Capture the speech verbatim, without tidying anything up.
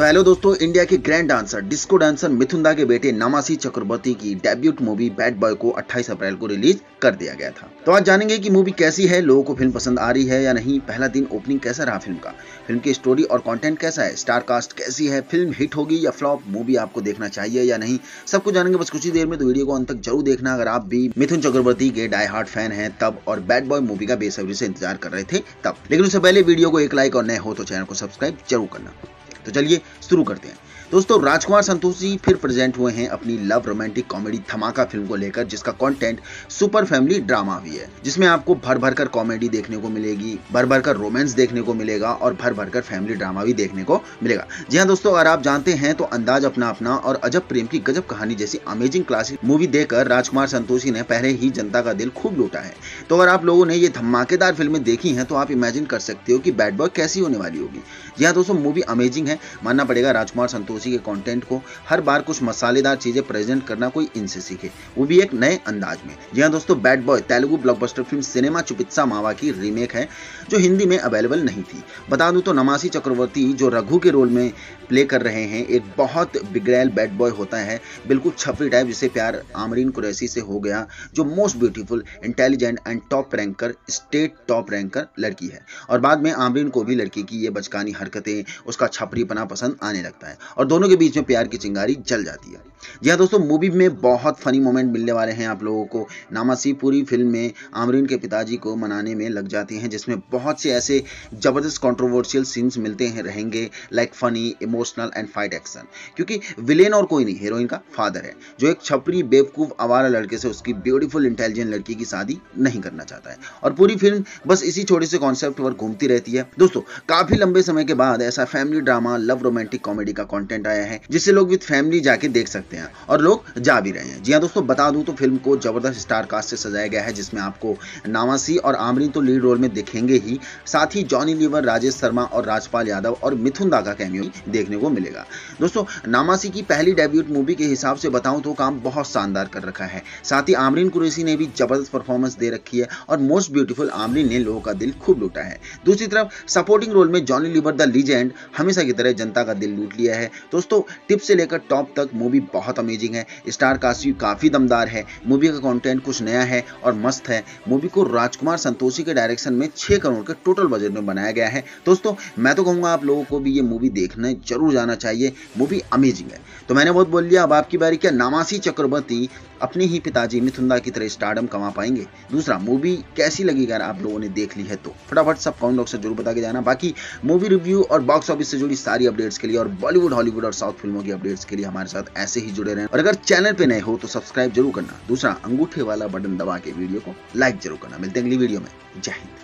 तो हेलो दोस्तों, इंडिया के grand dancer disco dancer Mithun da के बेटे नामासी चक्रवर्ती की डेब्यूट मूवी बैड बॉय को अट्ठाईस अप्रैल को रिलीज कर दिया गया था। तो आज जानेंगे कि मूवी कैसी है, लोगों को फिल्म पसंद आ रही है या नहीं, पहला दिन ओपनिंग कैसा रहा फिल्म का, फिल्म की स्टोरी और कंटेंट कैसा है, स्टार कास्ट कैसी है, फिल्म हिट होगी या फ्लॉप, मूवी आपको देखना चाहिए या नहीं, सब कुछ जानेंगे बस कुछ ही देर में। तो वीडियो को अंत तक जरूर देखना अगर आप भी मिथुन चक्रवर्ती के डाई हार्ट फैन हैं तब, और बैड बॉय मूवी का बेसब्री से इंतजार कर रहे थे तब। लेकिन उससे पहले वीडियो को एक लाइक और नए हो तो चैनल को सब्सक्राइब जरूर करना। तो चलिए शुरू करते हैं। दोस्तों, राजकुमार संतोषी फिर प्रेजेंट हुए हैं अपनी लव रोमांटिक कॉमेडी धमाका फिल्म को लेकर, जिसका कंटेंट सुपर फैमिली ड्रामा भी है, जिसमें आपको भर भर कर कॉमेडी देखने को मिलेगी, भर भर कर रोमांस देखने को मिलेगा और भर भर कर फैमिली ड्रामा भी देखने को मिलेगा। जी हाँ दोस्तों, अगर आप जानते हैं तो अंदाज अपना अपना और अजब प्रेम की गजब कहानी जैसी अमेजिंग क्लासिक मूवी देकर राजकुमार संतोषी ने पहले ही जनता का दिल खूब लूटा है। तो अगर आप लोगों ने ये धमाकेदार फिल्में देखी हैं तो आप इमेजिन कर सकते हो कि बैड बॉय कैसी होने वाली होगी। जी हाँ दोस्तों, मूवी अमेजिंग है, मानना पड़ेगा राजकुमार संतोषी के कंटेंट को हर बार कुछ मसालेदार चीजें प्रेजेंट करना कोई इनसे सीखे, वो भी एक नए अंदाज में। जी हाँ दोस्तों, bad boy Telugu blockbuster film Cinema Chupista Mava की रीमेक है जो हिंदी में अवेलेबल नहीं थी। बता दूं तो नामासी चक्रवर्ती जो रघु के रोल में प्ले कर रहे हैं एक बहुत बिगड़ैल बैड बॉय होता है, बिल्कुल छपरी टाइप, जिसे प्यार आमरीन कुरैशी से हो गया, जो most beautiful, intelligent and top ranker, state top ranker लड़की है। और बाद में आमरीन को भी लड़की की ये बचकानी हरकतें, उसका छपरीपना पसंद आने लगता है और दोनों के बीच में प्यार की चिंगारी जल जाती है। जी हाँ दोस्तों, मूवी में बहुत फनी मोमेंट मिलने वाले हैं आप लोगों को। नामासी पूरी फिल्म में आमरीन के पिताजी को मनाने में लग जाती हैं, जिसमें बहुत से ऐसे जबरदस्त कंट्रोवर्शियल सीन्स मिलते हैं रहेंगे, like funny, emotional and fight action, क्योंकि विलेन और कोई नहीं, हीरोइन का फादर है, जो एक छपरी बेवकूफ आवारा लड़के से उसकी ब्यूटीफुल इंटेलिजेंट लड़की की शादी नहीं करना चाहता है। और पूरी फिल्म बस इसी छोटे से कॉन्सेप्ट पर घूमती रहती है। दोस्तों, काफी लंबे समय के बाद ऐसा family drama love romantic comedy का कंटेंट आया है जिसे लोग विद फैमिली जाके देख सकते हैं, और लोग जा भी रहे हैं। जी हाँ दोस्तों, बता दूं तो फिल्म को जबरदस्त स्टार कास्ट से सजाया गया है, जिसमें आपको नामासी और आमरीन तो लीड रोल में दिखेंगे ही, साथ ही जॉनी लीवर, राजेश शर्मा और राजपाल यादव और मिथुन दा का कैमियो देखने को मिलेगा। दोस्तों, नामासी की पहली डेब्यूट मूवी के हिसाब से बताऊं तो काम बहुत शानदार कर रखा है, साथ ही आमरीन कुरैशी ने भी जबरदस्त परफॉर्मेंस दे रखी है और मोस्ट ब्यूटीफुल आमरीन ने लोगों का दिल खूब लूटा है। दूसरी तरफ सपोर्टिंग रोल में जॉनी लीवर द लीजेंड हमेशा की तरह जनता का दिल लूट लिया है। दोस्तों, टिप से लेकर टॉप तक मूवी बहुत अमेजिंग है, स्टार कास्ट भी काफी दमदार है, मूवी का कंटेंट कुछ नया है और मस्त है। मूवी को राजकुमार संतोषी के डायरेक्शन में छह करोड़ के टोटल बजट में बनाया गया है। दोस्तों, मैं तो कहूंगा आप लोगों को भी ये मूवी देखने जरूर जाना चाहिए, मूवी अमेजिंग है। तो मैंने बहुत बोल लिया, अब आपकी बारी। क्या नामासी चक्रवर्ती अपने ही पिताजी मिथुन दा की तरह स्टारडम कमा पाएंगे? दूसरा, मूवी कैसी लगी अगर आप लोगों ने देख ली है तो फटाफट सब कमेंट बॉक्स से जरूर बता के जाना। बाकी मूवी रिव्यू और बॉक्स ऑफिस से जुड़ी सारी अपडेट्स के लिए और बॉलीवुड, हॉलीवुड और साउथ फिल्मों की अपडेट्स के लिए हमारे साथ ऐसे ही जुड़े रहें, और अगर चैनल पे नए हो तो सब्सक्राइब जरूर करना। दूसरा, अंगूठे वाला बटन दबा के वीडियो को लाइक जरूर करना। मिलते हैं अगली वीडियो में। जय हिंद।